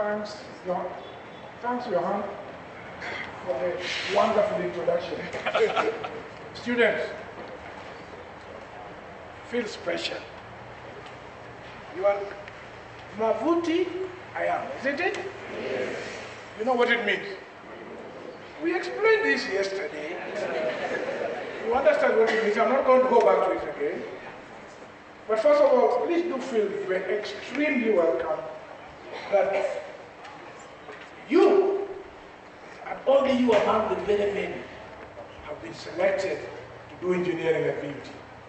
Thanks, Johan, for the wonderful introduction. Students, feel special. You are Mavuti, I am, isn't it? Yes. You know what it means? We explained this yesterday. You understand what it means? I'm not going to go back to it again. But first of all, please do feel very extremely welcome that you, and only you among the very many, have been selected to do engineering at BUT.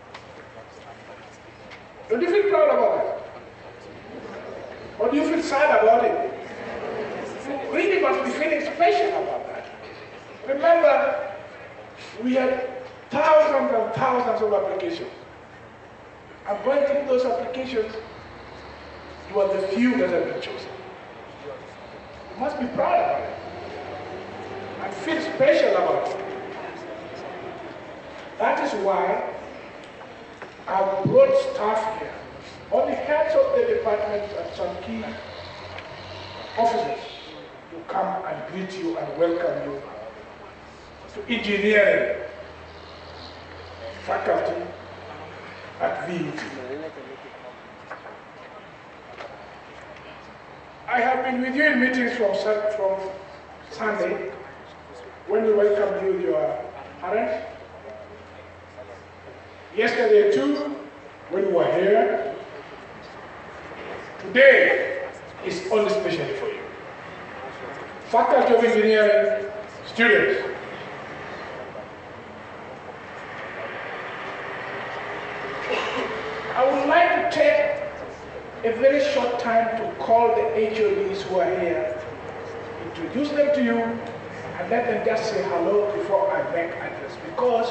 Don't you feel proud about that? Or do you feel sad about it? You really must be feeling special about that. Remember, we had thousands and thousands of applications. And going through those applications, you are the few that have been chosen. You must be proud about it. And feel special about it. That is why I've brought staff here, on the heads of the departments and some key officers, to come and greet you and welcome you to engineering faculty at VUT. I have been with you in meetings from Sunday, when we welcomed you with your parents. Yesterday too, when we were here. Today is only specially for you. Faculty of Engineering, students. I would like to take a very short time to call the HODs who are here, introduce them to you, and let them just say hello before I make address, because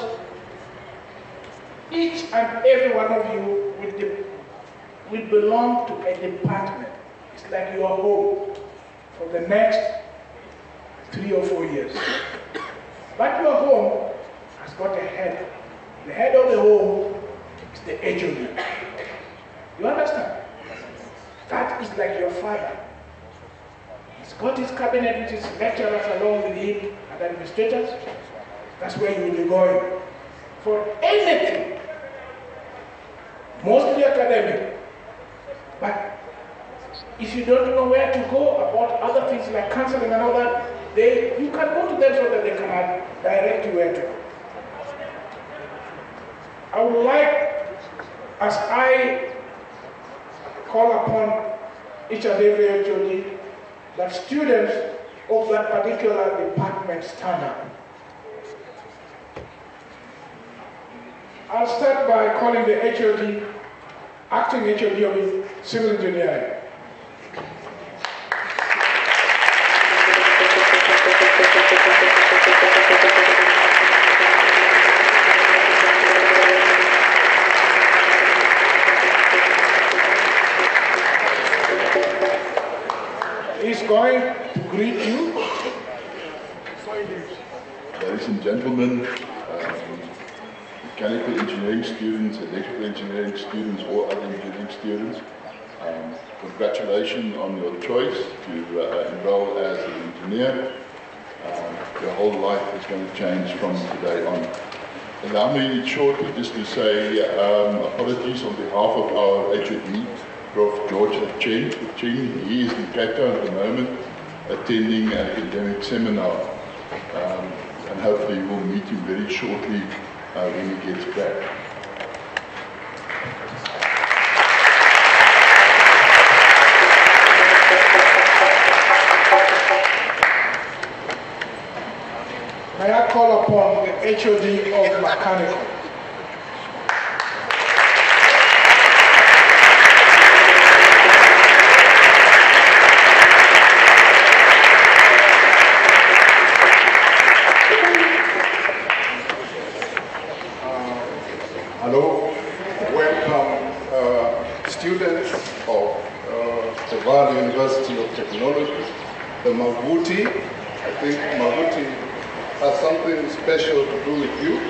each and every one of you will belong to a department. It's like your home for the next 3 or 4 years. But your home has got a head. The head of the home is the HOD. You understand? That is like your father. He's got his cabinet with his lecturers along with him and administrators. That's where you will be going. For anything, mostly academic. But if you don't know where to go about other things like counseling and all that, you can go to them so that they can direct you where to go. I would like, as I call upon each and every HOD, that students of that particular department stand up. I'll start by calling the HOD, acting HOD of Civil Engineering. He's going to greet you. Ladies and gentlemen, mechanical engineering students, electrical engineering students, or other engineering students, congratulations on your choice to enroll as an engineer. Your whole life is going to change from today on. Allow me shortly just to say apologies on behalf of our HOD, Prof. George Ching. He is in Cape Town at the moment attending an academic seminar, and hopefully we'll meet him very shortly when he gets back. May I call upon the HOD of Mechanical? Hello, welcome students of the Vaal University of Technology, the Mavuti. I think Mavuti has something special to do with you.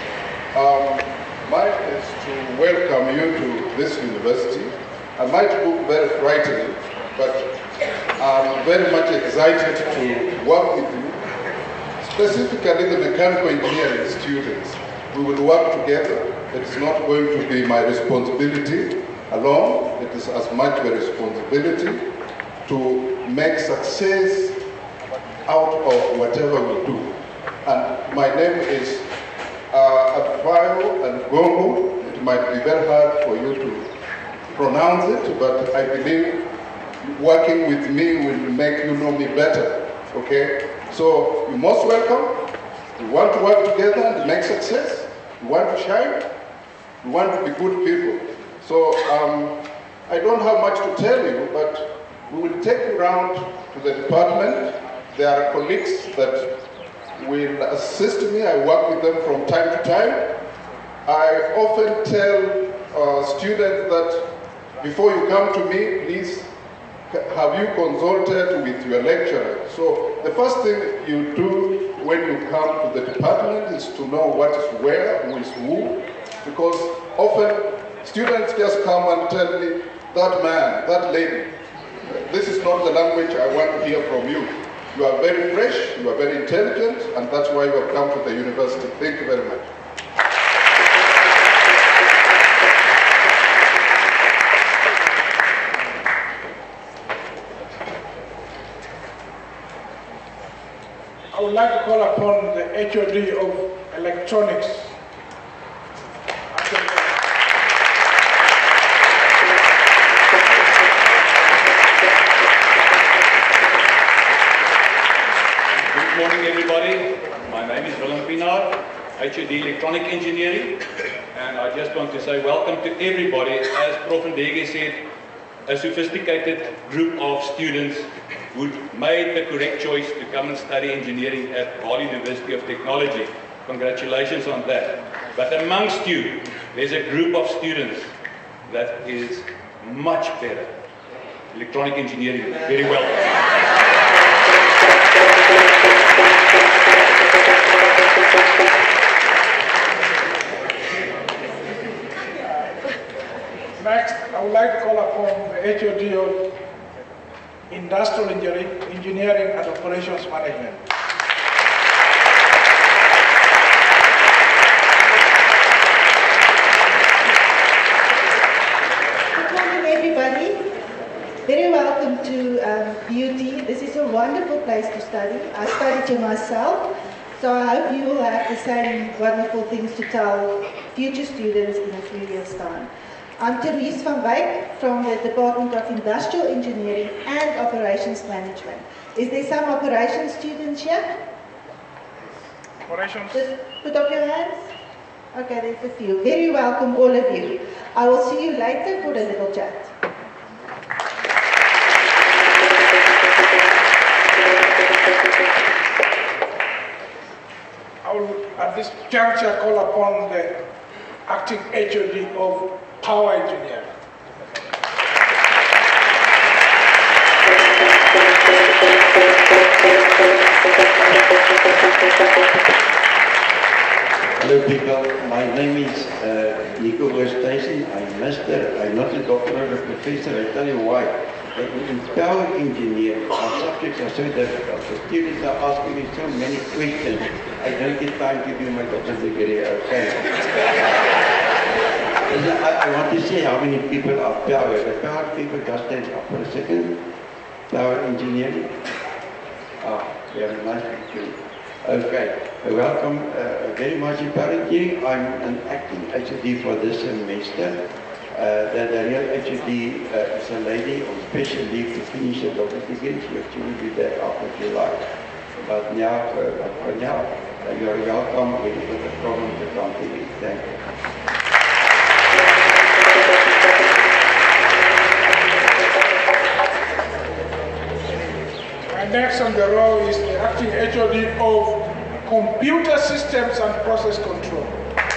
Mine is to welcome you to this university. I might look very frightening, but I'm very much excited to work with you, specifically the mechanical engineering students. We will work together. It is not going to be my responsibility alone. It is as much a responsibility to make success out of whatever we do. And my name is Advayo and Gongo. It might be very hard for you to pronounce it, but I believe working with me will make you know me better, okay? So you're most welcome. We want to work together and make success. We want to shine. We want to be good people. So I don't have much to tell you, but we will take you around to the department. There are colleagues that will assist me. I work with them from time to time. I often tell students that before you come to me, please have you consulted with your lecturer. So the first thing you do when you come to the department is to know what is where, who is who, because often students just come and tell me, that man, that lady. This is not the language I want to hear from you. You are very fresh, you are very intelligent, and that's why you have come to the university. Thank you very much. I would like to call upon the HOD of Electronics. Good morning, everybody. My name is Willem Pinaar, HOD Electronic Engineering, and I just want to say welcome to everybody. As Prof. Ndege said, a sophisticated group of students who made the correct choice to come and study engineering at Vaal University of Technology. Congratulations on that. But amongst you, there's a group of students that is much better. Electronic engineering, very well. Next, I would like to call upon the HOD of Industrial Engineering and Operations Management. Good morning, everybody. Very welcome to BUT. This is a wonderful place to study. I studied here myself, so I hope you will have the same wonderful things to tell future students in a few years' time. I'm Therese van Wyk from the Department of Industrial Engineering and Operations Management. Is there some operations students here? Operations? Just put up your hands. Okay, there's a few. Very welcome, all of you. I will see you later for a little chat. I will, at this juncture, call upon the acting HOD of Power Engineering. Hello people, my name is Nico Westhuizen. I'm not a doctor or a professor. I tell you why. In power engineering, our subjects are so difficult. The students are asking me so many questions. I don't get time to do my doctor's degree, okay? I want to say how many people are power. The power people just stand up for a second. Power engineering. Very nice picture. Okay, welcome very much in power engineering. I'm an acting HOD for this semester. The real HOD is a lady on special leave to finish her doctor's degree. She will be back after July. But now, for now, you are welcome. When you got a problem to come to me. Thank you. And next on the row is the acting HOD of Computer Systems and Process Control.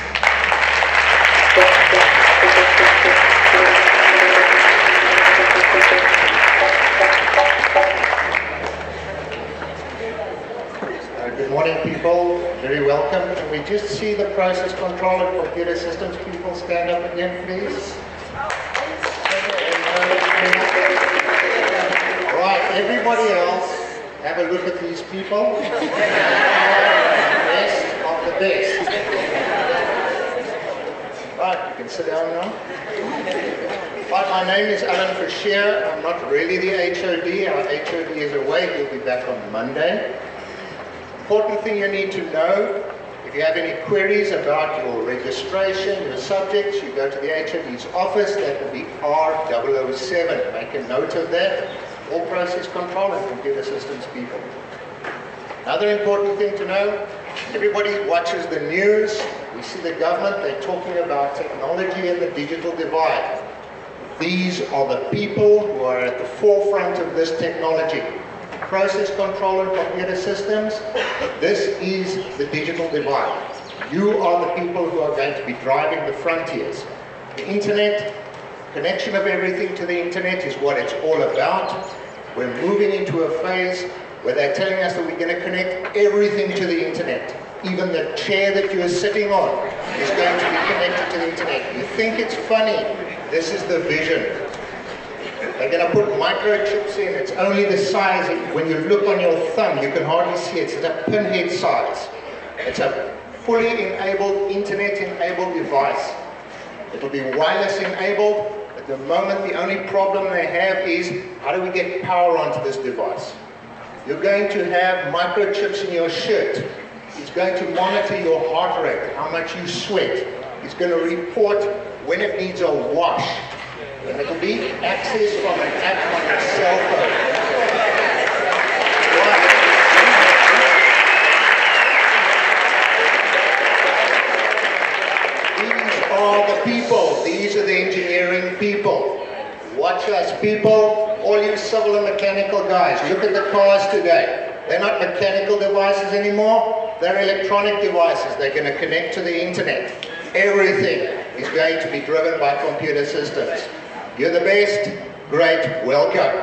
Good morning, people. Very welcome. Can we just see the process control and computer systems people stand up again, please? Right, everybody else, have a look at these people. Best of the best. Right, you can sit down now. Right, my name is Alan Fischer. I'm not really the HOD. Our HOD is away. He'll be back on Monday. Important thing you need to know, if you have any queries about your registration, your subjects, you go to the HOD's office. That will be R007. Make a note of that. All process control and computer systems people. Another important thing to know, everybody watches the news. We see the government, they're talking about technology and the digital divide. These are the people who are at the forefront of this technology. Process control and computer systems, this is the digital divide. You are the people who are going to be driving the frontiers. The internet, connection of everything to the internet is what it's all about. We're moving into a phase where they're telling us that we're going to connect everything to the internet. Even the chair that you're sitting on is going to be connected to the internet. You think it's funny? This is the vision. They're going to put microchips in. It's only the size. When you look on your thumb, you can hardly see it. It's a pinhead size. It's a fully enabled, internet-enabled device. It'll be wireless enabled. At the moment, the only problem they have is, how do we get power onto this device? You're going to have microchips in your shirt. It's going to monitor your heart rate, how much you sweat. It's going to report when it needs a wash. And it'll be accessed from an app on your cell phone. These are the people. These are the engineering people. Watch us, people. All you civil and mechanical guys, look at the cars today. They're not mechanical devices anymore. They're electronic devices. They're going to connect to the internet. Everything is going to be driven by computer systems. You're the best. Great. Welcome.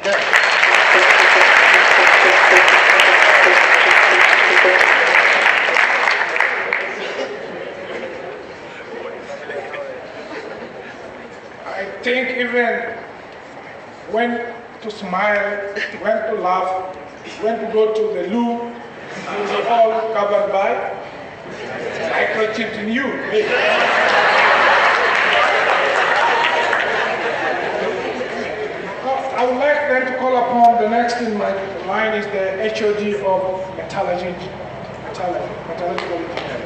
I think even when to smile, when to laugh, when to go to the loo, is all covered by microchips in you. I would like then to call upon the next in my line is the HOD of metallurgical engineering.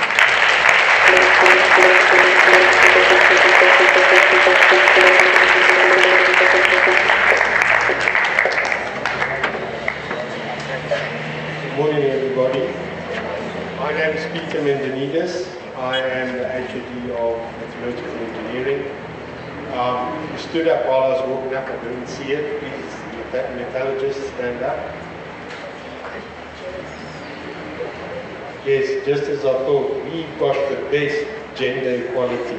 Good morning, everybody. My name is Peter Mendenides. I am the HOD of Metallurgical Engineering. You stood up while I was walking up. I didn't see it. Please, metallurgists, stand up. Yes, just as I thought, we've got the best gender equality.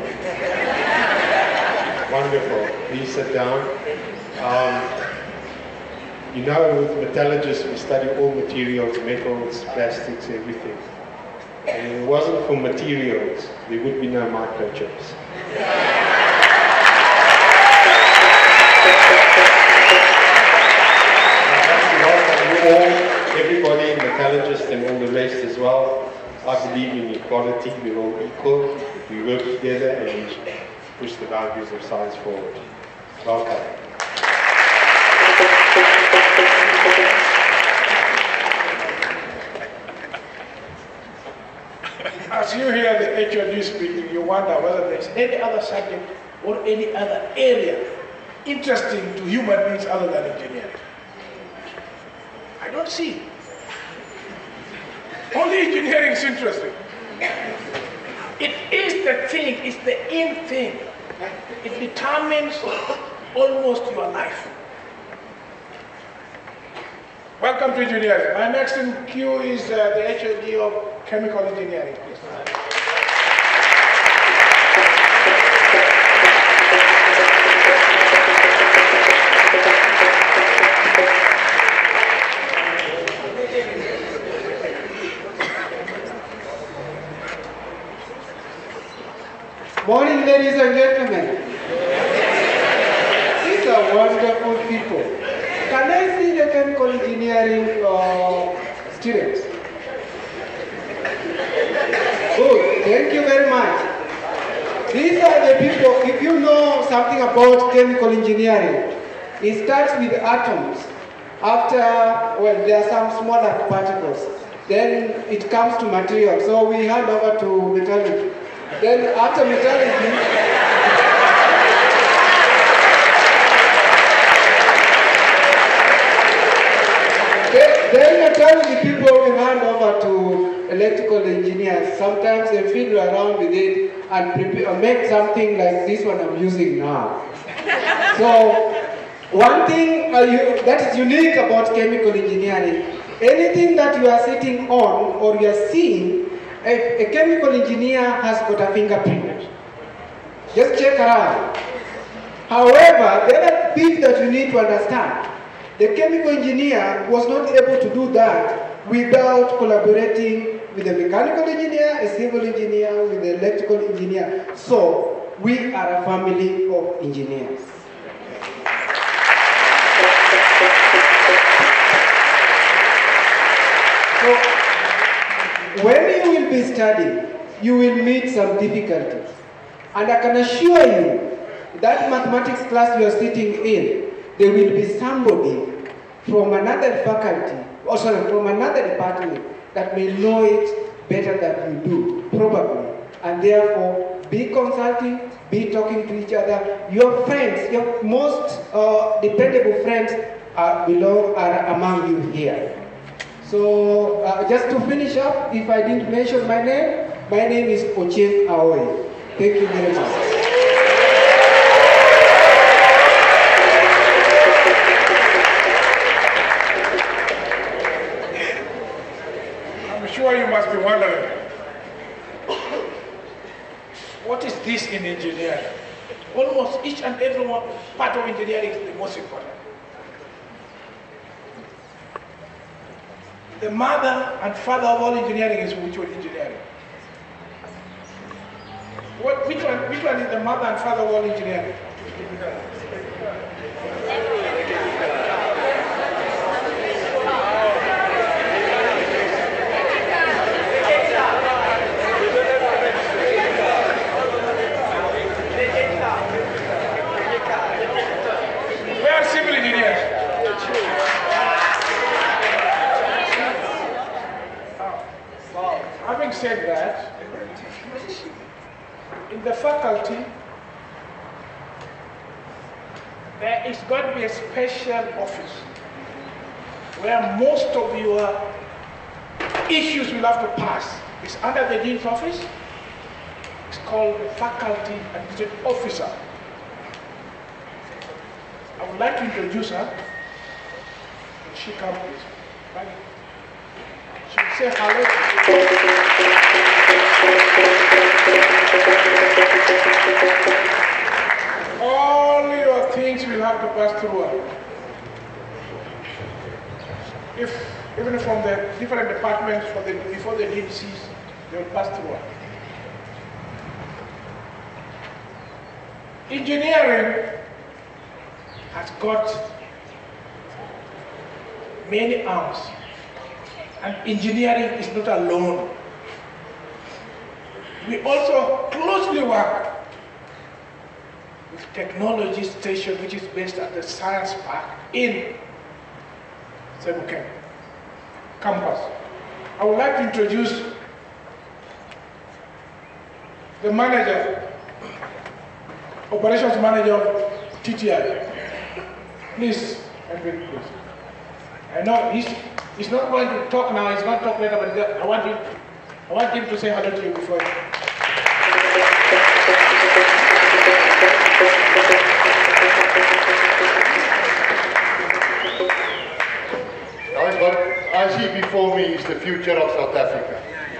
Wonderful. Please sit down. You know, with metallurgists, we study all materials, metals, plastics, everything. And if it wasn't for materials, there would be no microchips. Everybody, metallurgists and all the rest as well. I believe in equality. We're all equal. We work together and push the boundaries of science forward. Welcome. As you hear the HOD speaking, you wonder whether there's any other subject or any other area interesting to human beings other than engineering. I don't see. Only engineering is interesting. It is the thing, it's the in thing. It determines almost your life. Welcome to engineering. My next in queue is the HOD of chemical engineering, please. Morning, ladies and gentlemen. These are wonderful people. Can I see the chemical engineering students? Good, thank you very much. These are the people, if you know something about chemical engineering, it starts with atoms. After, well, there are some smaller particles. Then it comes to material. So we hand over to metallurgy. Then after metallurgy, then metallurgy people will hand over to electrical engineers. Sometimes they fiddle around with it and prepare, make something like this one I'm using now. So one thing that is unique about chemical engineering, anything that you are sitting on or you are seeing, a chemical engineer has got a fingerprint. Just check around. However, the other bit that you need to understand, the chemical engineer was not able to do that without collaborating with a mechanical engineer, a civil engineer, with the electrical engineer. So we are a family of engineers. So when you will be studying, you will meet some difficulties. And I can assure you that mathematics class you are sitting in, there will be somebody from another faculty, or sorry, from another department that may know it better than you do, probably. And therefore, be consulting, be talking to each other. Your friends, your most dependable friends are among you here. So, just to finish up, if I didn't mention my name is Ochen Aoi. Thank you very much. You must be wondering, what is this in engineering? Almost each and every one part of engineering is the most important. The mother and father of all engineering is mutual engineering. Which one is the mother and father of all engineering? Having said that, in the faculty, there is going to be a special office where most of your issues will have to pass. It's under the dean's office. It's called the faculty administrative officer. I would like to introduce her. Will she come, please? She'll say hello. All your things will have to pass through her. Even from the different departments, before the dean sees, they will pass through her. Engineering has got many arms, and engineering is not alone. We also closely work with technology station, which is based at the Science Park in Sebuken campus. I would like to introduce the manager, operations manager of TTI. Please, Edwin, please. I know he's not going to talk now, he's going to talk later, but I want him to say hello to you before. Guys, what I see before me is the future of South Africa.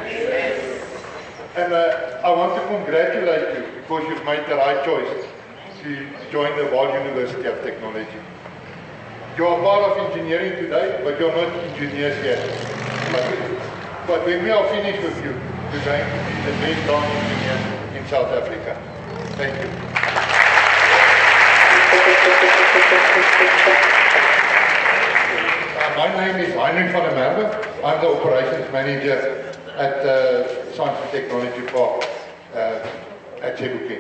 And I want to congratulate you because you've made the right choice to join the Vaal University of Technology. You are part of engineering today, but you're not engineers yet. But when we are finished with you, you're going to be the best young engineers in South Africa. Thank you. My name is Heinrich van der Merwe. I'm the operations manager at Science and Technology Park at Chebuke.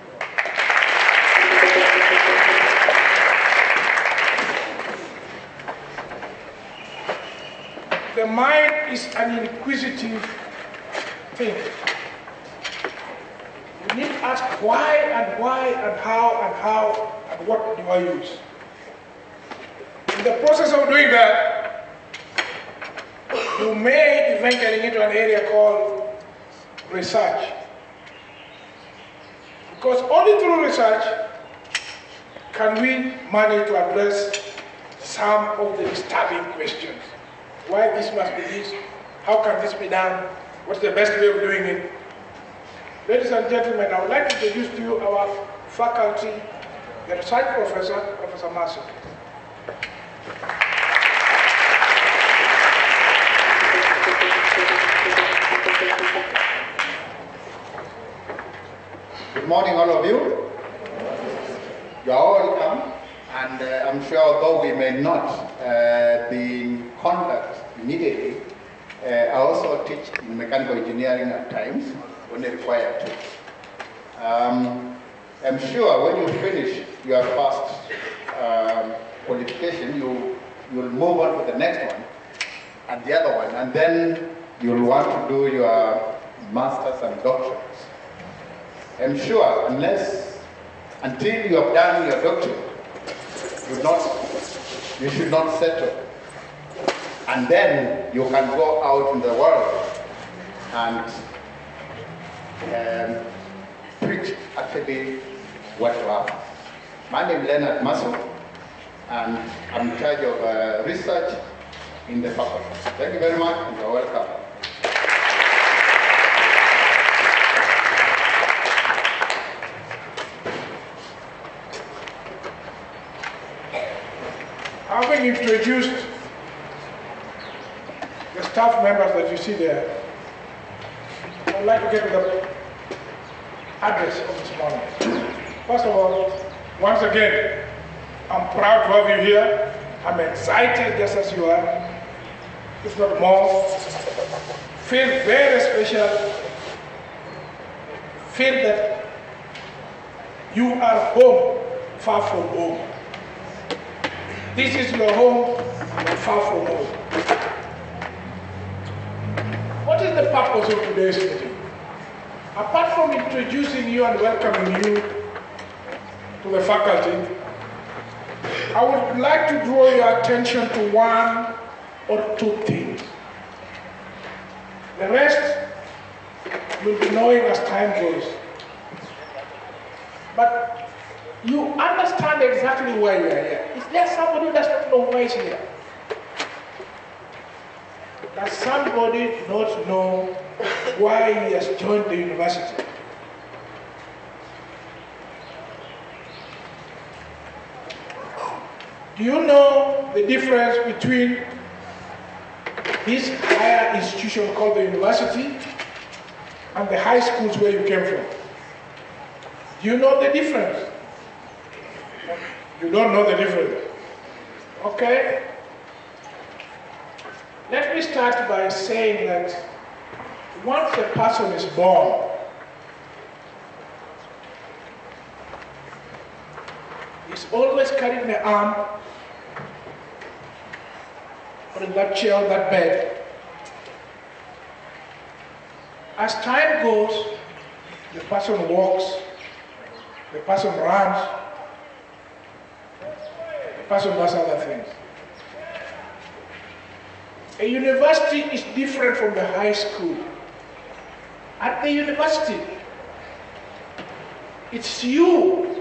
The mind is an inquisitive thing. You need to ask why and how and what do I use. In the process of doing that, you may be venturing into an area called research. Because only through research can we manage to address some of the disturbing questions. Why this must be this? How can this be done? What's the best way of doing it? Ladies and gentlemen, I would like to introduce to you our faculty, the research professor, Professor Maso. Good morning, all of you. You are all welcome, and I'm sure although we may not be in contact immediately, I also teach in mechanical engineering at times when required to. I'm sure when you finish your first qualification, you'll move on to the next one and the other one, and then you'll want to do your masters and doctorates. I'm sure until you have done your doctorate, you should not settle. And then you can go out in the world and preach actually what you have. My name is Leonard Maso, and I'm in charge of research in the faculty. Thank you very much, and you're welcome. Having introduced the staff members that you see there, I would like to get to the address of this morning. First of all, once again, I'm proud to have you here. I'm excited just as you are, if not more. Feel very special. Feel that you are home, far from home. This is your home, far from home. What is the purpose of today's meeting? Apart from introducing you and welcoming you to the faculty, I would like to draw your attention to one or two things. The rest you'll be knowing as time goes. But you understand exactly why you are here. Is there somebody who does not know why he's here? Does somebody not know why he has joined the university? Do you know the difference between this higher institution called the university and the high schools where you came from? Do you know the difference? You don't know the difference. Okay? Let me start by saying that once a person is born, he's always carrying the arm or in that chair, on that bed. As time goes, the person walks, the person runs, the person does other things. A university is different from the high school. At the university, it's you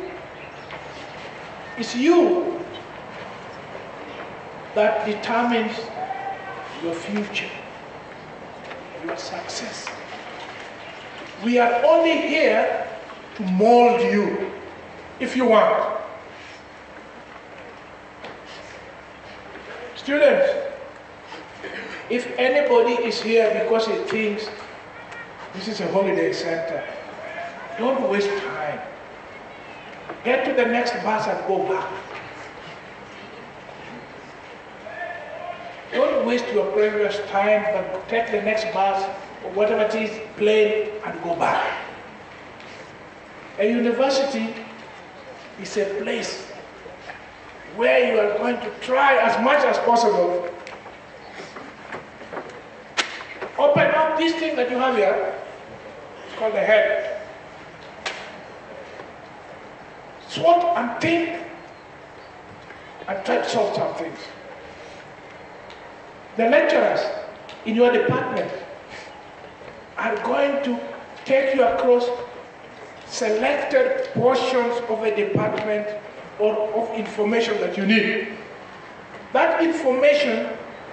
that determines your future, your success. We are only here to mold you, if you want. Students, if anybody is here because he thinks this is a holiday center, don't waste time. Get to the next bus and go back. Don't waste your precious time, but take the next bus or whatever it is, plane, and go back. A university is a place where you are going to try as much as possible. Open up this thing that you have here. It's called the head. SWOT and think and try to solve some things. The lecturers in your department are going to take you across selected portions of a department or of information that you need. That information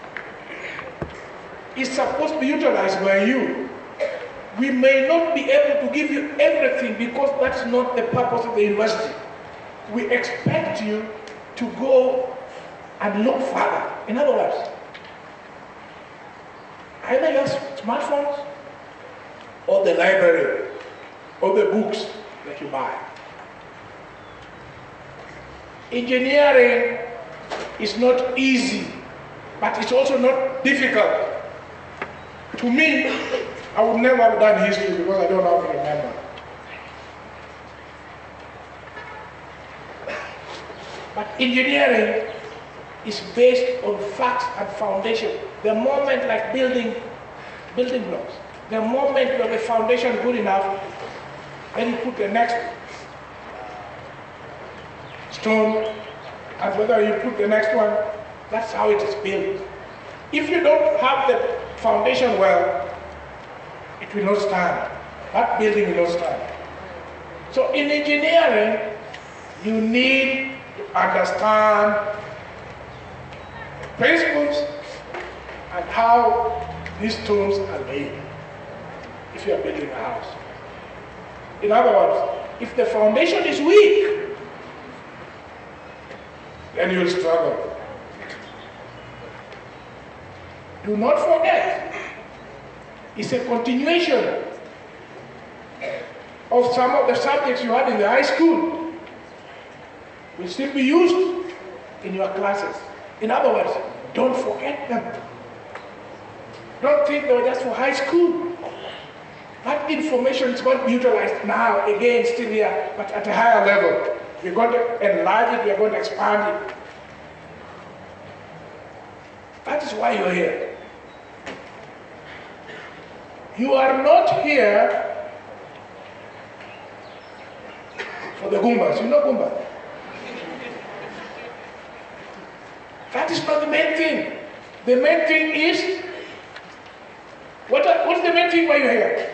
is supposed to be utilized by you. We may not be able to give you everything because that's not the purpose of the university. We expect you to go and look further. In other words, either your smartphones or the library or the books that you buy. Engineering is not easy, but it's also not difficult. To me, I would never have done history because I don't know how to remember. But engineering is based on facts and foundation. The moment, like building blocks, the moment you have a foundation good enough, then you put the next stone, and whether you put the next one, that's how it is built. If you don't have the foundation well, it will not stand. That building will not stand. So in engineering, you need to understand principles and how these stones are laid if you are building a house. In other words, if the foundation is weak, then you will struggle. Do not forget, it's a continuation of some of the subjects you had in the high school will still be used in your classes. In other words, don't forget them. Don't think they were just for high school. That information is going to be utilized now, again, still here, but at a higher level. We're going to enlarge it, we're going to expand it. That is why you're here. You are not here for the Goombas. You know Goomba? That is not the main thing. The main thing is, what's the main thing why you're here?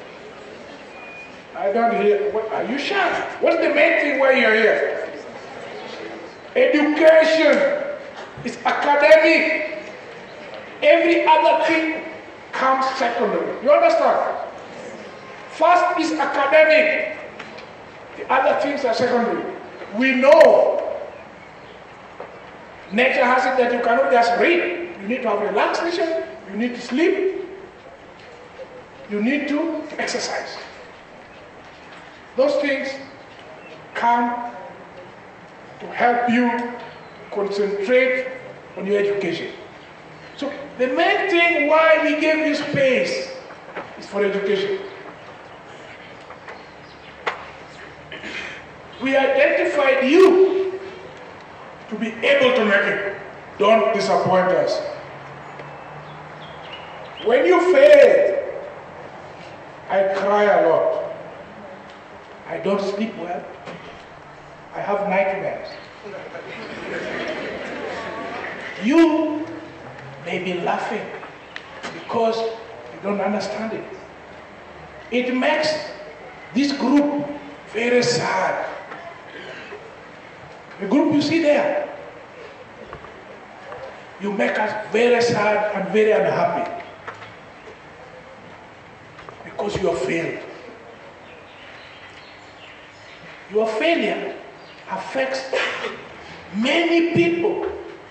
I don't hear. What, are you sure? What's the main thing why you're here? Education. It's academic. Every other thing comes secondary. You understand? First is academic. The other things are secondary. We know nature has it that you cannot just read. You need to have relaxation. You need to sleep. You need to exercise. Those things come to help you concentrate on your education. So the main thing why we gave you space is for education. We identified you to be able to make it. Don't disappoint us. When you fail, I cry a lot. I don't sleep well. I have nightmares. You may be laughing because you don't understand it. It makes this group very sad. The group you see there, you make us very sad and very unhappy because you have failed. Your failure affects many people.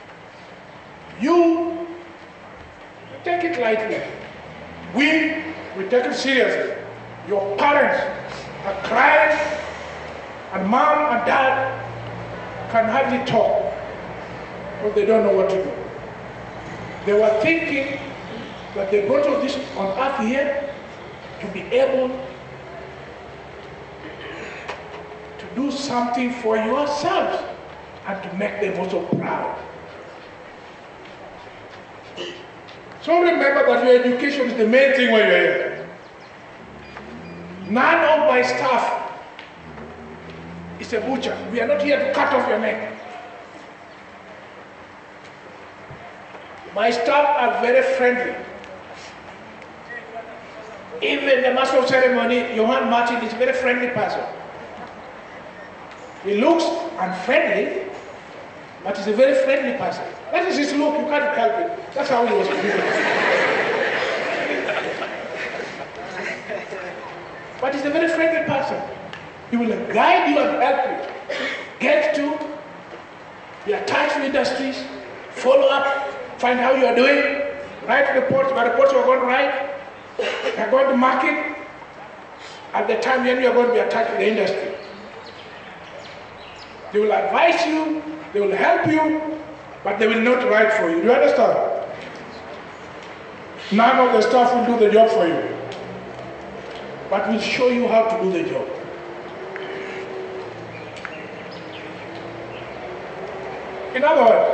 You take it lightly. We take it seriously. Your parents are crying, and mom and dad can hardly talk because they don't know what to do. They were thinking that they brought all this on earth here to be able to do something for yourselves and to make them also proud. So remember that your education is the main thing when you're here. None of my staff is a butcher. We are not here to cut off your neck. My staff are very friendly. Even the master of ceremony, Johann Martin, is a very friendly person. He looks unfriendly, but he's a very friendly person. That is his look, you can't help it. That's how he was doing. But he's a very friendly person. He will guide you and help you. Get to, be attached to industries, follow up, find how you are doing, write reports, what reports you are going to write, you are going to market. At the time when you are going to be attached to the industry. They will advise you, they will help you, but they will not write for you. Do you understand? None of the staff will do the job for you, but will show you how to do the job. In other words,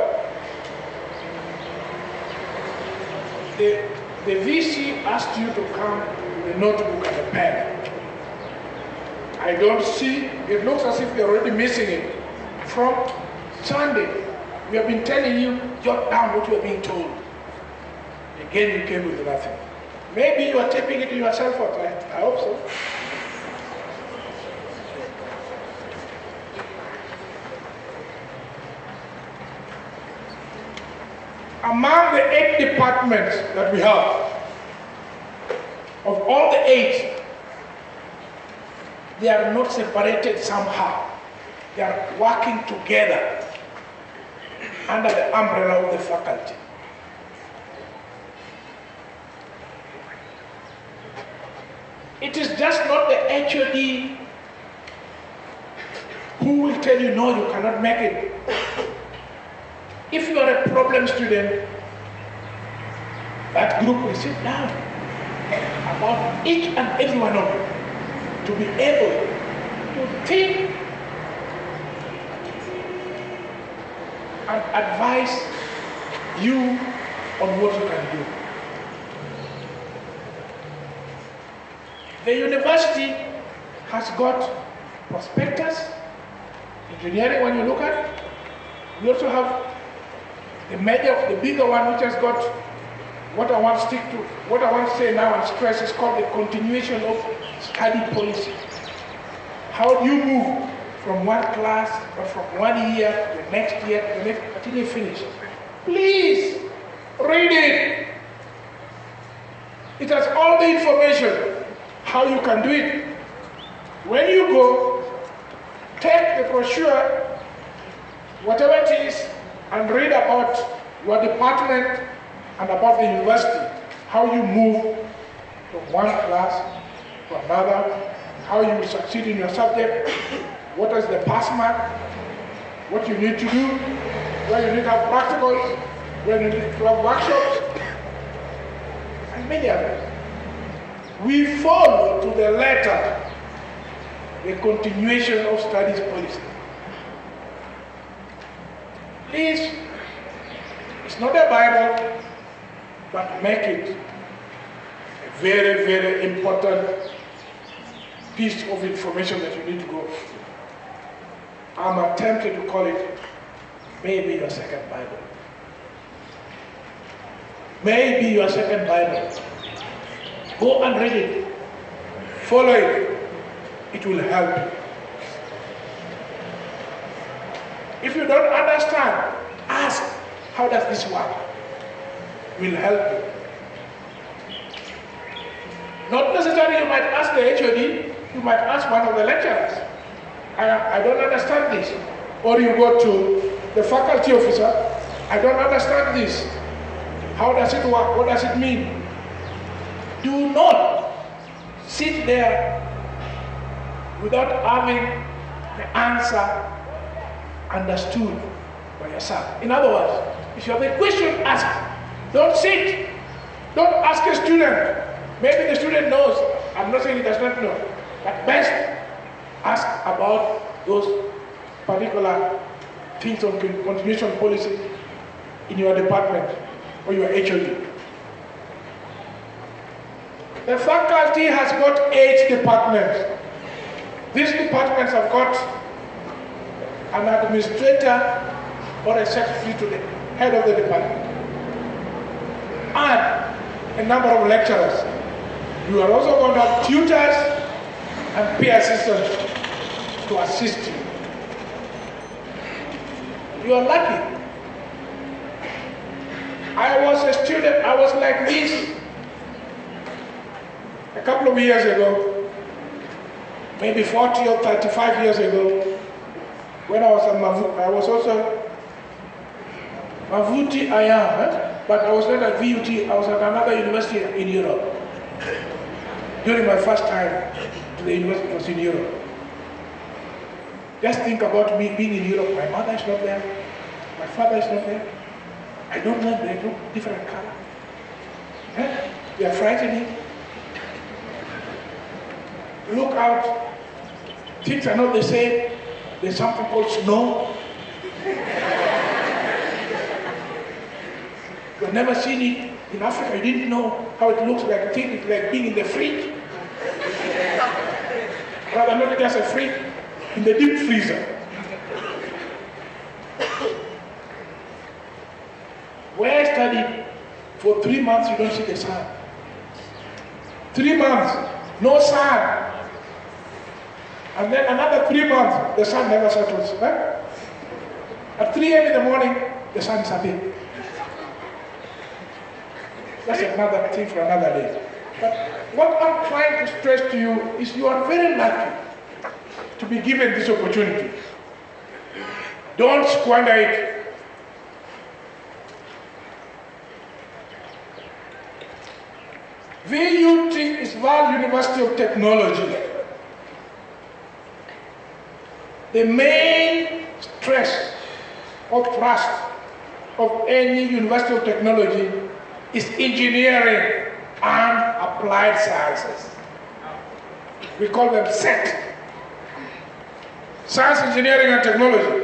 the VC asked you to come with a notebook and a pen. I don't see, it looks as if you're already missing it. From Sunday, we have been telling you, jot down what you are being told. Again, you came with nothing. Maybe you are taping it to yourself, I hope so. Among the 8 departments that we have, of all the 8, they are not separated somehow. They are working together under the umbrella of the faculty. It is just not the HOD who will tell you, no, you cannot make it. If you are a problem student, that group will sit down about each and every one of you to be able to think and advise you on what you can do. The university has got prospectus, engineering when you look at it. We also have the bigger one which has got what I want to stick to, what I want to say now and stress is called the continuation of study policy. How do you move from one class or from one year to the next year to the next until you finish? Please read it. It has all the information how you can do it. When you go, take the brochure, whatever it is, and read about your department and about the university, how you move from one class to another, how you succeed in your subject, what is the pass mark, what you need to do, where you need to have practicals, where you need to have workshops, and many others. We follow to the letter the continuation of studies policy. Please, it's not a Bible, but make it a very, very important piece of information that you need to go. I'm tempted to call it maybe your second Bible. Maybe your second Bible. Go and read it. Follow it. It will help you. If you don't understand, ask, how does this work? Will help you. Not necessarily you might ask the HOD, you might ask one of the lecturers. I don't understand this. Or you go to the faculty officer, I don't understand this. How does it work? What does it mean? Do not sit there without having the answer understood by yourself. In other words, if you have a question, ask. Don't sit. Don't ask a student. Maybe the student knows. I'm not saying he does not know. But best ask about those particular things on continuation policy in your department or your HOD. The faculty has got 8 departments. These departments have got an administrator or a secretary to the head of the department and a number of lecturers. You are also going to have tutors and peer assistants to assist you. You are lucky. I was a student, I was like this a couple of years ago, maybe 40 or 35 years ago, when I was at Mavuti. I was also Mavuti, but I was not at VUT, I was at another university in Europe. During my first time to the university was in Europe. Just think about me being in Europe. My mother is not there, my father is not there. I don't know, they look different color. They are frightening. Look out, things are not the same. There's something called snow. You've never seen it in Africa. You didn't know how it looks like. I think it's like being in the fridge. Rather not just a fridge, in the deep freezer. Where I studied, for 3 months you don't see the sun. 3 months, no sun. And then another 3 months, the sun never settles. At 3 a.m. in the morning, the sun is appearing. That's another thing for another day. But what I'm trying to stress to you is you are very lucky to be given this opportunity. Don't squander it. VUT is Val University of Technology. The main stress or thrust of any University of Technology is engineering and applied sciences. We call them SET. Science, Engineering and Technology.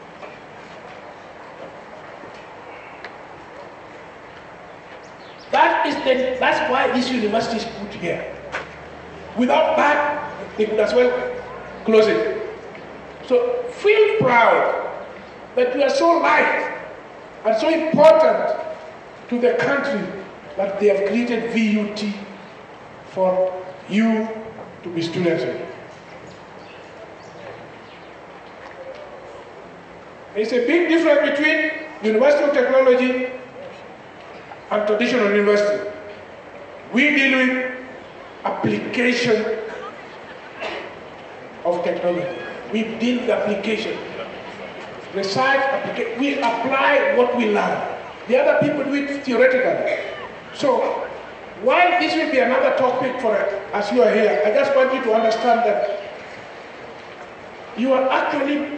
That's why this university is put here. Without that, they could as well close it. So feel proud that you are so light and so important to the country that they have created VUT for you to be students in. There's a big difference between University of Technology and traditional university. We deal with application of technology. We deal with application. Research, we apply what we learn. The other people do it theoretically. So, while this will be another topic for as you are here, I just want you to understand that you are actually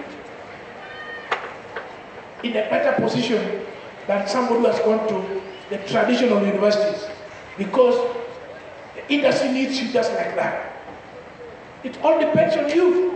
in a better position than somebody who has gone to the traditional universities, because the industry needs you just like that. It all depends on you.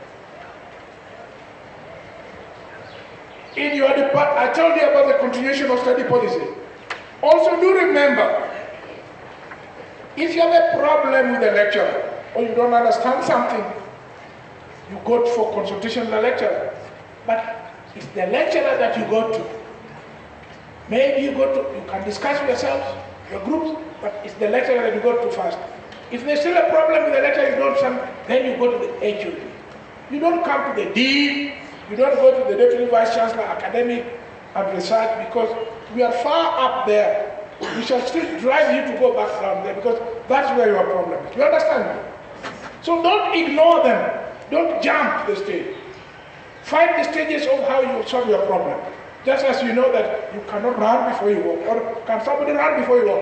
In your department, I told you about the continuation of study policy. Also do remember, if you have a problem with the lecturer, or you don't understand something, you go for consultation with the lecturer. But it's the lecturer that you go to. Maybe you can discuss with yourselves, your groups, but it's the lecturer that you go to first. If there's still a problem with the lecturer, then you go to the HOD. You don't come to the dean, you don't go to the deputy vice chancellor, academic and research, because we are far up there. We shall still drive you to go back down there, because that's where your problem is. You understand me? So don't ignore them. Don't jump the stage. Find the stages of how you solve your problem. Just as you know that you cannot run before you walk, or can somebody run before you walk?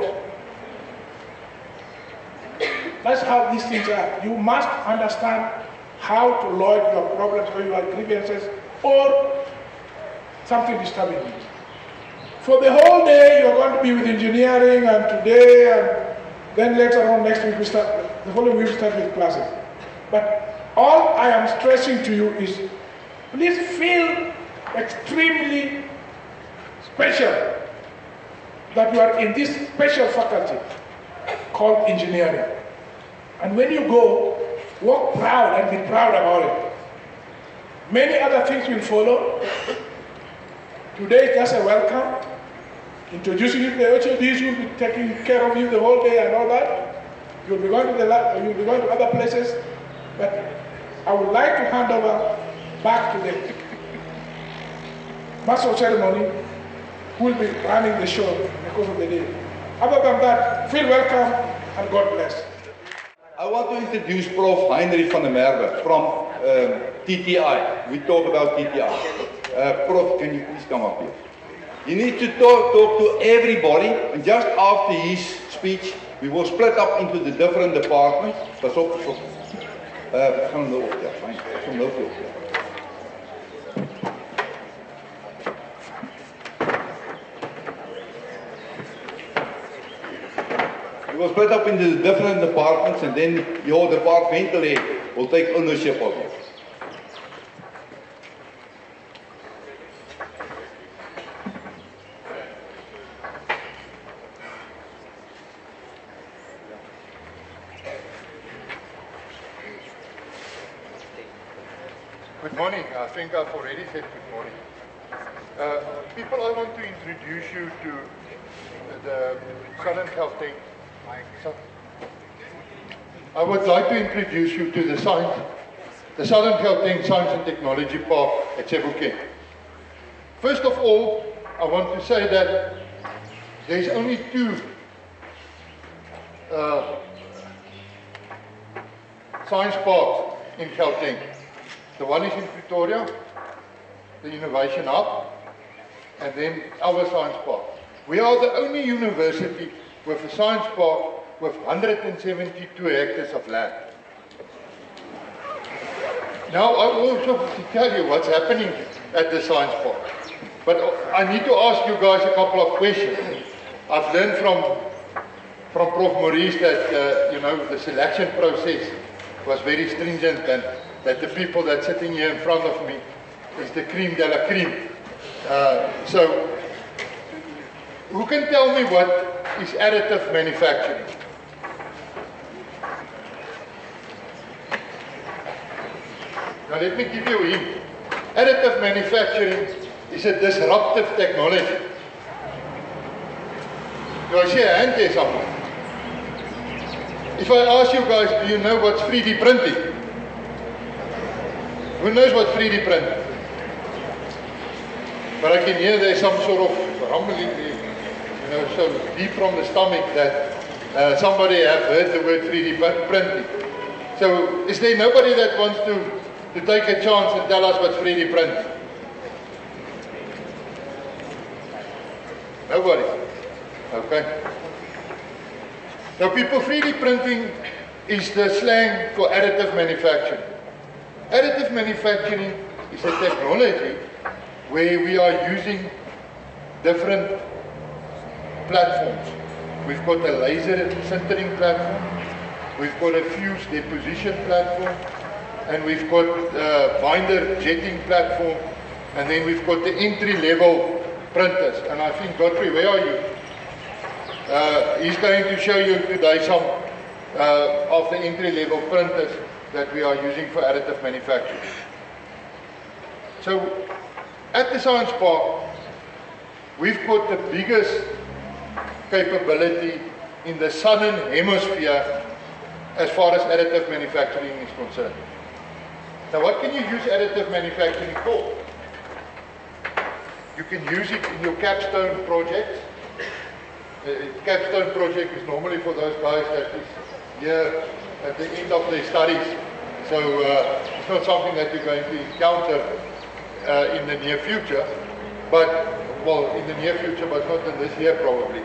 That's how these things are. You must understand how to lodge your problems or your grievances or something disturbing you. For the whole day, you're going to be with engineering, and today, and then later on next week, the following week we start with classes. But all I am stressing to you is, please feel extremely special that you are in this special faculty called engineering. And when you go, walk proud and be proud about it. Many other things will follow. Today is just a welcome. Introducing you to the HODs will be taking care of you the whole day and all that. You'll be going to other places. But I would like to hand over back to the master of ceremony who will be running the show because of the day. Other than that, feel welcome and God bless. I want to introduce Prof. Heinrich van der Merwe from TTI. We talk about TTI. Prof, can you please come up here? You need to talk to everybody, and just after his speech, we will split up into the different departments. Pas op, pas op. Gaan we op, ja, fijn. Gaan we op, ja. We will split up into the different departments, and then your departmental head will take ownership of it. Good morning. I think I've already said good morning. People, I want to introduce you to the Southern Gauteng. I would like to introduce you to the Southern Gauteng Science and Technology Park at Sebokeng. First of all, I want to say that there's only two science parks in Gauteng. The one is in Pretoria, the Innovation Hub, and then our science park. We are the only university with a science park with 172 hectares of land. Now I also want to tell you what's happening at the science park. But I need to ask you guys a couple of questions. I've learned from Prof. Maurice that you know, the selection process was very stringent, and that the people that's sitting here in front of me is the cream de la cream. So, who can tell me what is additive manufacturing? Now let me give you a hint. Additive manufacturing is a disruptive technology. Do I see a hand there somewhere? If I ask you guys, do you know what's 3D printing? Who knows what 3D printing? But I can hear there's some sort of rumbling, you know, so deep from the stomach that somebody have heard the word 3D printing. So is there nobody that wants to take a chance and tell us what's 3D printing? Nobody? Okay. Now people, 3D printing is the slang for additive manufacturing. Additive manufacturing is a technology where we are using different platforms. We've got a laser sintering platform, we've got a fuse deposition platform, and we've got a binder jetting platform, and then we've got the entry-level printers. And I think, Godfrey, where are you? He's going to show you today some of the entry-level printers that we are using for additive manufacturing. So, at the Science Park, we've got the biggest capability in the southern hemisphere as far as additive manufacturing is concerned. Now, what can you use additive manufacturing for? You can use it in your capstone projects. Capstone project is normally for those guys that is here at the end of their studies. So it's not something that you're going to encounter in the near future, but, well, in the near future, but not in this year probably.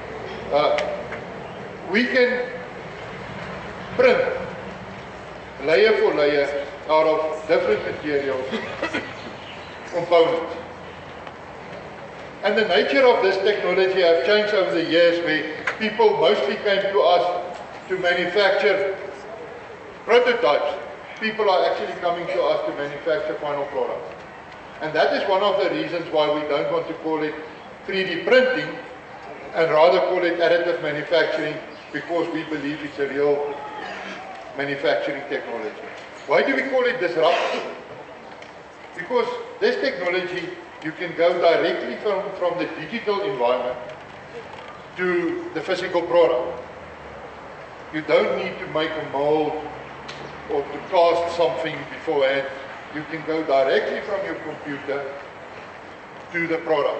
We can print layer for layer out of different materials, components. And the nature of this technology have changed over the years, where people mostly came to us to manufacture prototypes. People are actually coming to us to manufacture final products. And that is one of the reasons why we don't want to call it 3D printing and rather call it additive manufacturing, because we believe it's a real manufacturing technology. Why do we call it disruptive? Because this technology, you can go directly from the digital environment to the physical product. You don't need to make a mold or to cast something beforehand. You can go directly from your computer to the product.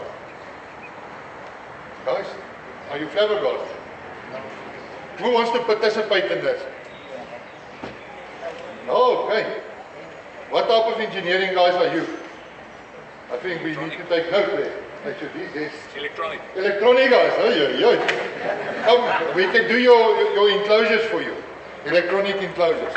Guys, are you flabbergasted? Who wants to participate in this? Oh, okay. What type of engineering guys are you? I think we need to take note there. Actually, this Electronic. electronic guys. Oh, yeah. Come, we can do your enclosures for you. Electronic enclosures.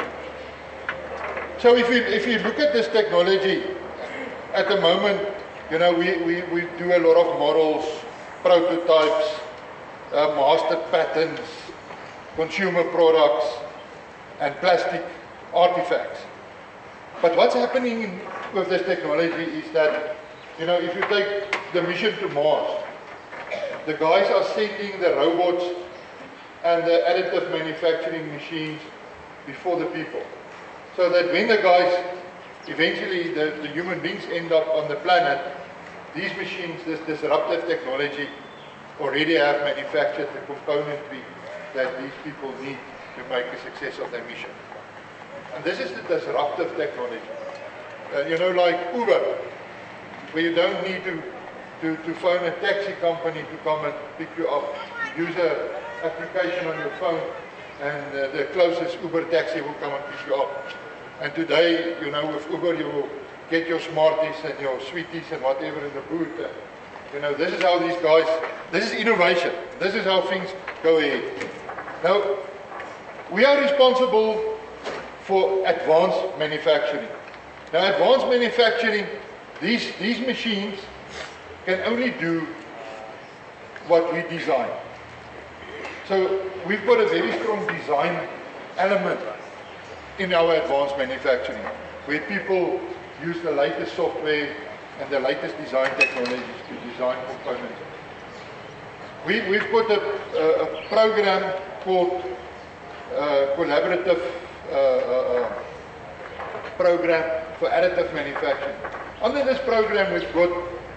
So if you look at this technology, at the moment, you know, we do a lot of models, prototypes, mastered patents, consumer products, and plastic artifacts. But what's happening with this technology is that, you know, if you take the mission to Mars, the guys are sending the robots and the additive manufacturing machines before the people. So that when the guys, eventually the human beings end up on the planet, these machines, this disruptive technology, already have manufactured the componentry that these people need to make a success of their mission. And this is the disruptive technology. You know, like Uber, where you don't need to phone a taxi company to come and pick you up. You use an application on your phone, and the closest Uber taxi will come and pick you up. And today, you know, with Uber, you will get your Smarties and your Sweeties and whatever in the boot. You know, this is how these guys, this is innovation. This is how things go ahead. Now, we are responsible for advanced manufacturing. Now, advanced manufacturing, these machines can only do what we design. So we've got a very strong design element in our advanced manufacturing, where people use the latest software and the latest design technologies to design components. We've got a program called collaborative program for additive manufacturing. Under this program, we've got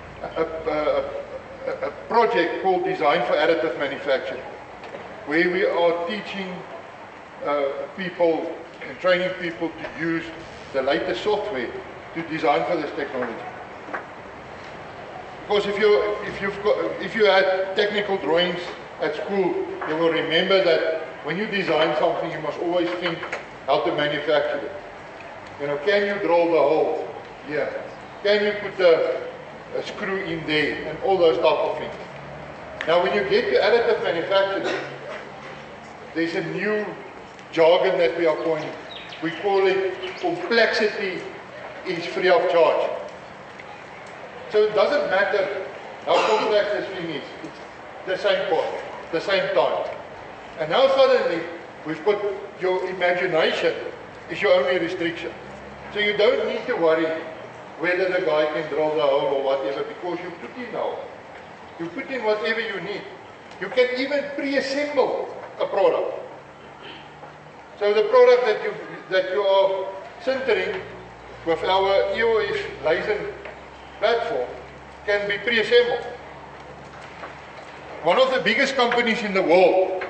a project called Design for Additive Manufacturing, where we are teaching people and training people to use the latest software to design for this technology. Because if you had technical drawings at school, you will remember that when you design something, you must always think how to manufacture it. You know, can you drill the hole? Yeah. Can you put a screw in there? And all those type of things. Now, when you get to additive manufacturing, there's a new jargon that we are coining. We call it complexity is free of charge. So it doesn't matter how complex this thing is. It's the same cost, the same time. And now suddenly, we've got your imagination is your only restriction. So you don't need to worry whether the guy can drill the hole or whatever, because you put in the hole. You put in whatever you need. You can even pre-assemble a product. So the product that you are sintering with our EOS laser platform can be pre-assembled. One of the biggest companies in the world,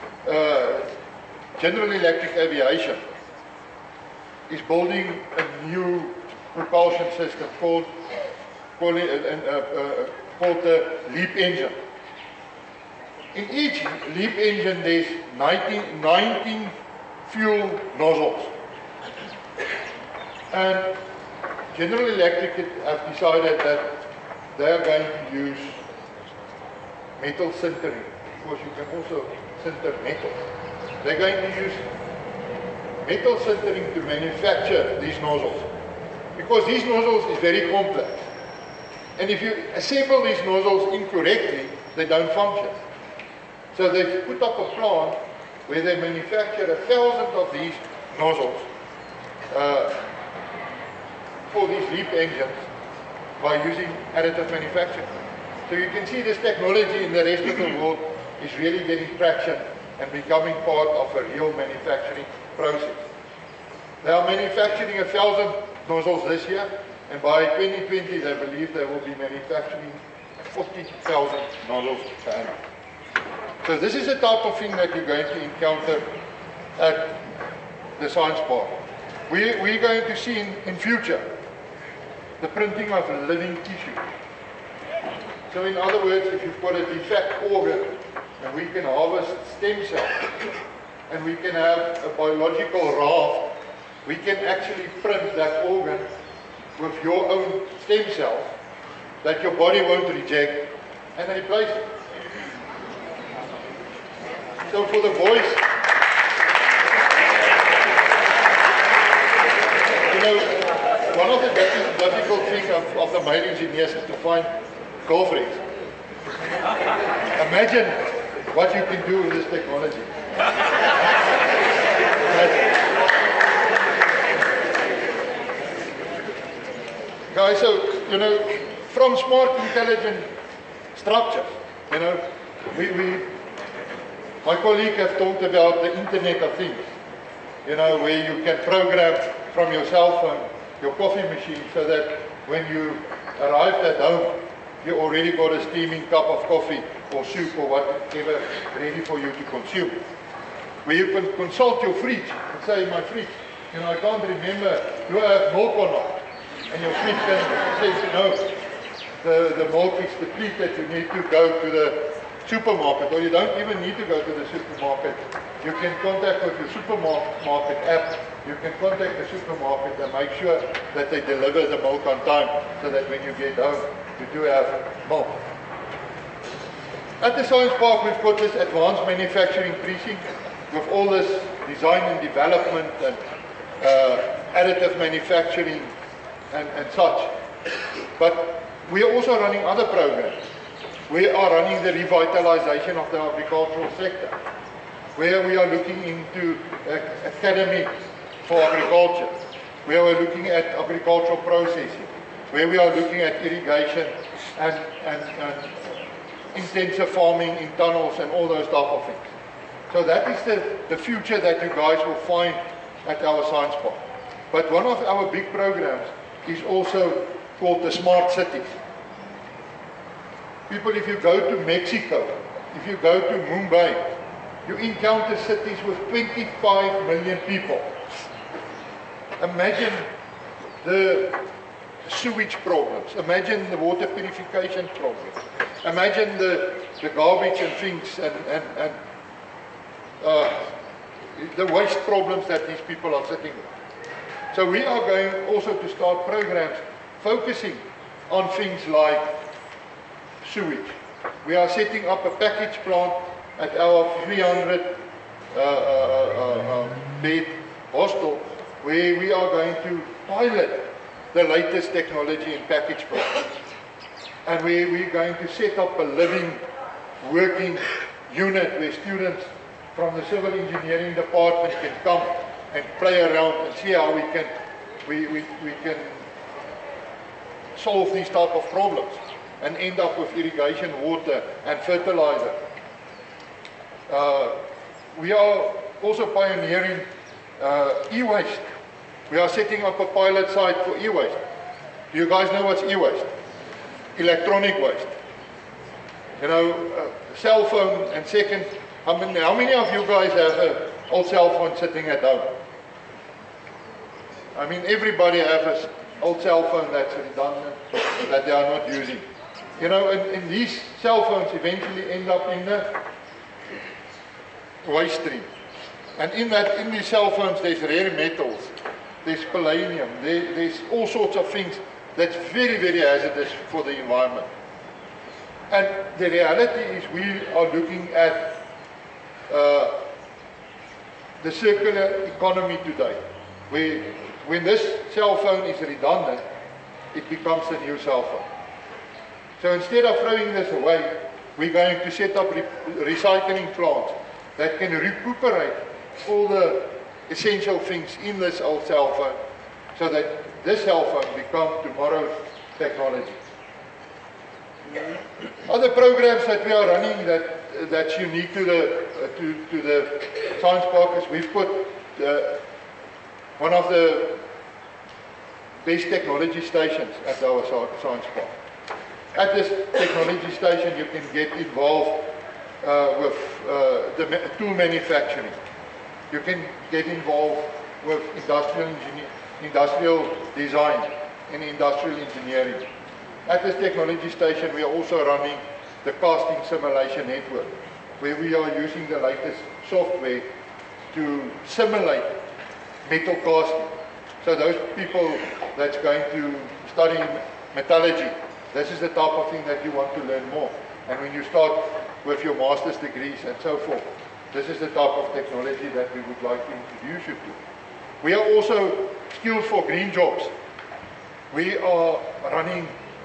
General Electric Aviation, is building a new propulsion system called the LEAP engine. In each LEAP engine, there's 19 fuel nozzles. And General Electric have decided that they are going to use metal sintering, because you can also sinter metal. They're going to use metal sintering to manufacture these nozzles, because these nozzles is very complex. And if you assemble these nozzles incorrectly, they don't function. So they've put up a plant where they manufacture 1,000 of these nozzles for these LEAP engines by using additive manufacturing. So you can see this technology in the rest of the world is really getting traction and becoming part of a real manufacturing process. They are manufacturing 1,000 nozzles this year, and by 2020 they believe they will be manufacturing 40,000 nozzles per annum. So this is the type of thing that you're going to encounter at the Science Park. We're going to see in future the printing of living tissue. So in other words, if you've got a defect organ and we can harvest stem cells and we can have a biological raft, we can actually print that organ with your own stem cells that your body won't reject and replace it. So for the boys, you know, one of the difficult things of the male engineers is to find girlfriends. Imagine what you can do with this technology. Guys, so, you know, from smart intelligent structures, you know, my colleague has talked about the Internet of Things, you know, where you can program from your cell phone, your coffee machine, so that when you arrive at home, you already got a steaming cup of coffee or soup or whatever ready for you to consume. Where you can consult your fridge and say, my fridge, you know, I can't remember, do I have milk or not? And your fridge can say, no, the milk is depleted, you need to go to the supermarket, or you don't even need to go to the supermarket. You can contact with your supermarket app, you can contact the supermarket and make sure that they deliver the milk on time, so that when you get home, you do have milk. At the Science Park, we've got this advanced manufacturing precinct with all this design and development and additive manufacturing and such. But we are also running other programs. We are running the revitalization of the agricultural sector, where we are looking into academy for agriculture, where we are looking at agricultural processing, where we are looking at irrigation and intensive farming in tunnels and all those type of things. So that is the future that you guys will find at our Science Park. But one of our big programs is also called the Smart Cities. People, if you go to Mexico, if you go to Mumbai, you encounter cities with 25 million people. Imagine the sewage problems. Imagine the water purification problems. Imagine the garbage and things and the waste problems that these people are sitting with. So we are going also to start programs focusing on things like sewage. We are setting up a package plant at our 300 bed hostel, where we are going to pilot the latest technology in package plants. And we're going to set up a living, working unit where students from the civil engineering department can come and play around and see how we can solve these type of problems and end up with irrigation, water and fertilizer. We are also pioneering e-waste. We are setting up a pilot site for e-waste. Do you guys know what's e-waste? Electronic waste. You know, cell phone and second, how many of you guys have an old cell phone sitting at home? I mean, everybody has an old cell phone that's redundant, that they are not using. You know, and these cell phones eventually end up in the waste stream. And in these cell phones, there's rare metals, there's palladium, there's all sorts of things that's very, very hazardous for the environment. And the reality is we are looking at the circular economy today, where when this cell phone is redundant, it becomes a new cell phone. So instead of throwing this away, we're going to set up recycling plants that can recuperate all the essential things in this old cell phone so that this cell phone becomes tomorrow's technology. Other programs that we are running that's unique to the Science Park is we've put one of the best technology stations at our Science Park. At this technology station you can get involved with the tool manufacturing. You can get involved with industrial design and industrial engineering. At this technology station we are also running the casting simulation network, where we are using the latest software to simulate metal casting. So those people that's going to study metallurgy, this is the type of thing that you want to learn more. And when you start with your master's degrees and so forth, this is the type of technology that we would like to introduce you to. We are also skills for green jobs. We are running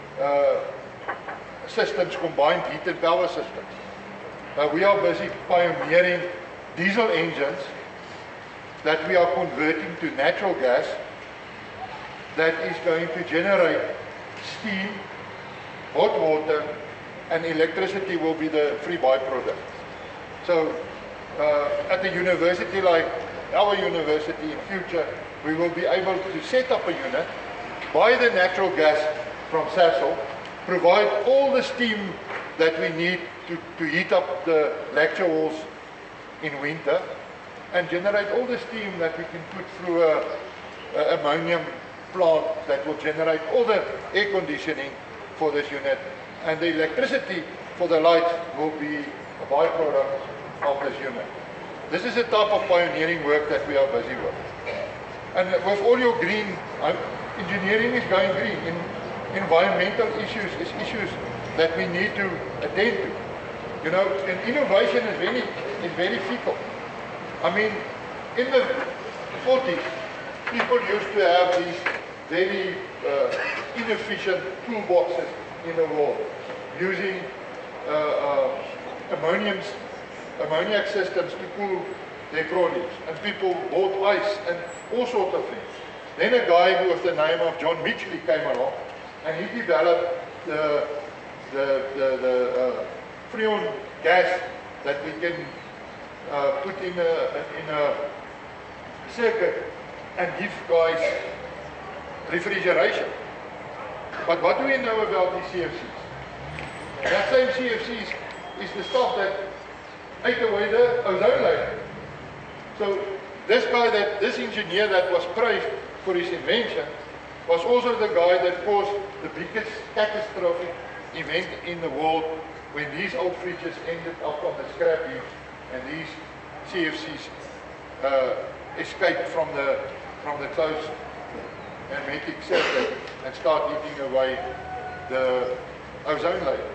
systems, combined heat and power systems. We are busy pioneering diesel engines that we are converting to natural gas that is going to generate steam, hot water, and electricity will be the free byproduct. So at a university like our university in future, we will be able to set up a unit, buy the natural gas from Sasol, provide all the steam that we need to heat up the lecture halls in winter, and generate all the steam that we can put through a ammonium plant that will generate all the air conditioning for this unit, and the electricity for the lights will be a byproduct of this unit. This is the type of pioneering work that we are busy with. And with all your green, engineering is going green. Environmental issues is issues that we need to attend to. You know, and innovation is very fickle. I mean, in the 40s, people used to have these very inefficient toolboxes in the world, using ammoniac systems to cool their produce. And people bought ice and all sorts of things. Then a guy with the name of John Mitchell came along, and he developed the freon gas that we can put in a circuit and give guys refrigeration. But what do we know about these CFCs? That same CFCs is the stuff that ate away the ozone layer. So this engineer that was praised for his invention was also the guy that caused the biggest catastrophic event in the world when these old fridges ended up on the scrap heap and these CFCs escaped from the closed hermetic circuit and start eating away the ozone layer.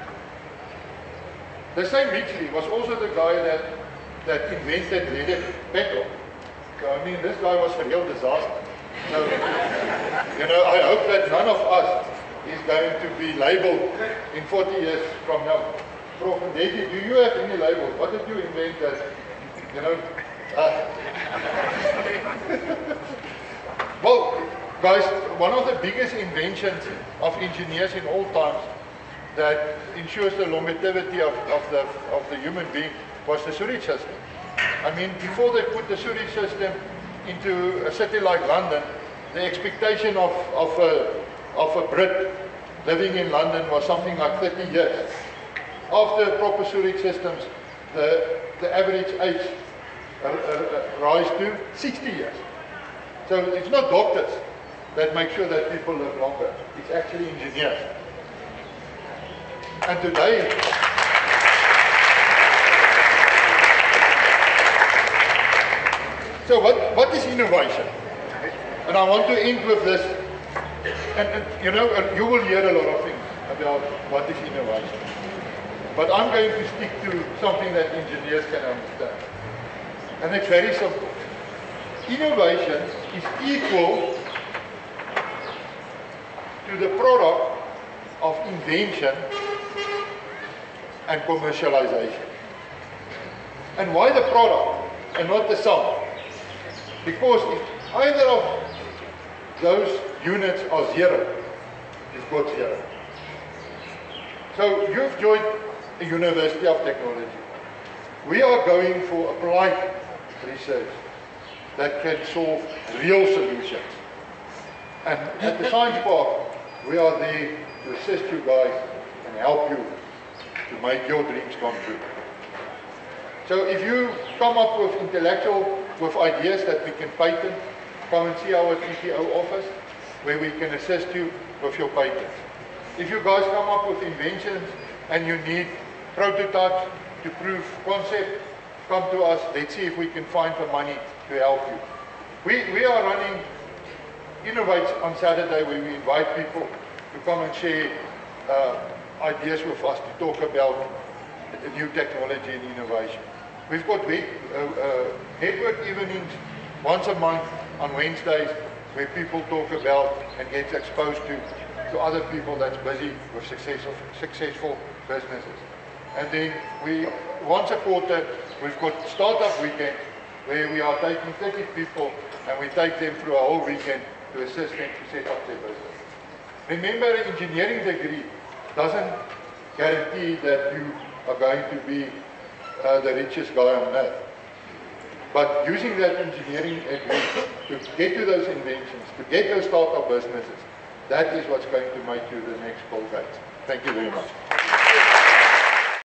The same Mitchell was also the guy that invented leaded petrol. So I mean, this guy was a real disaster. So, you know, I hope that none of us is going to be labeled in 40 years from now. Prof. Ndeki, do you have any labels? What did you invent that, you know? Well, guys, one of the biggest inventions of engineers in all times that ensures the longevity of the human being was the sewage system. I mean, before they put the sewage system into a city like London, the expectation of a Brit living in London was something like 30 years. After proper sewage systems, the average age rise to 60 years. So it's not doctors that make sure that people live longer. It's actually engineers. And today, so what is innovation? And I want to end with this. And you know, you will hear a lot of things about what is innovation. But I'm going to stick to something that engineers can understand. And it's very simple. Innovation is equal to the product of invention and commercialization. And why the product and not the sum? Because if either of those units are zero, you've got zero. So you've joined a University of Technology. We are going for applied research that can solve real solutions. And at the Science Park, we are there to assist you guys and help you to make your dreams come true. So if you come up with with ideas that we can patent, come and see our TTO office where we can assist you with your patents. If you guys come up with inventions and you need prototypes to prove concept, come to us. Let's see if we can find the money to help you. We are running Innovate on Saturday where we invite people to come and share ideas with us to talk about the new technology and innovation. We've got big network evenings once a month on Wednesdays where people talk about and get exposed to other people that's busy with successful businesses. And then once a quarter, we've got Startup Weekend where we are taking 30 people and we take them through a whole weekend to assist them to set up their business. Remember, an engineering degree doesn't guarantee that you are going to be the richest guy on earth. But using that engineering degree to get to those inventions, to get those startup businesses, that is what's going to make you the next Bill Gates. Thank you very much.